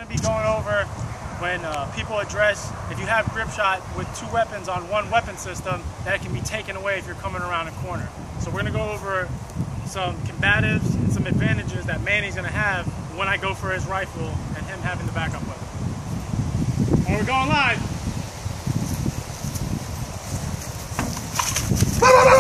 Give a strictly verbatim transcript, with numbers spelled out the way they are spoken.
to be going over when uh, people address if you have GripShot with two weapons on one weapon system, that it can be taken away if you're coming around a corner. So we're going to go over some combatives and some advantages that Manny's going to have when I go for his rifle and him having the backup weapon. And we're going live.